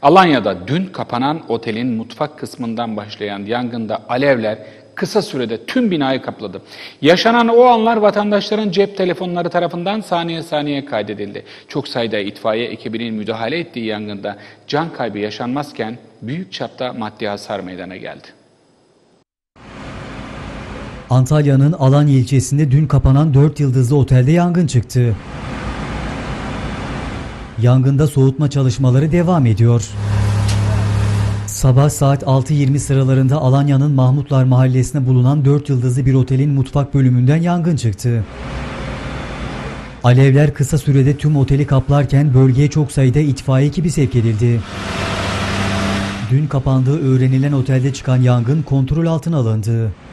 Alanya'da dün kapanan otelin mutfak kısmından başlayan yangında alevler kısa sürede tüm binayı kapladı. Yaşanan o anlar vatandaşların cep telefonları tarafından saniye saniye kaydedildi. Çok sayıda itfaiye ekibinin müdahale ettiği yangında can kaybı yaşanmazken büyük çapta maddi hasar meydana geldi. Antalya'nın Alanya ilçesinde dün kapanan 4 yıldızlı otelde yangın çıktı. Yangında soğutma çalışmaları devam ediyor. Sabah saat 6:20 sıralarında Alanya'nın Mahmutlar Mahallesi'nde bulunan 4 yıldızlı bir otelin mutfak bölümünden yangın çıktı. Alevler kısa sürede tüm oteli kaplarken bölgeye çok sayıda itfaiye ekibi sevk edildi. Dün kapandığı öğrenilen otelde çıkan yangın kontrol altına alındı.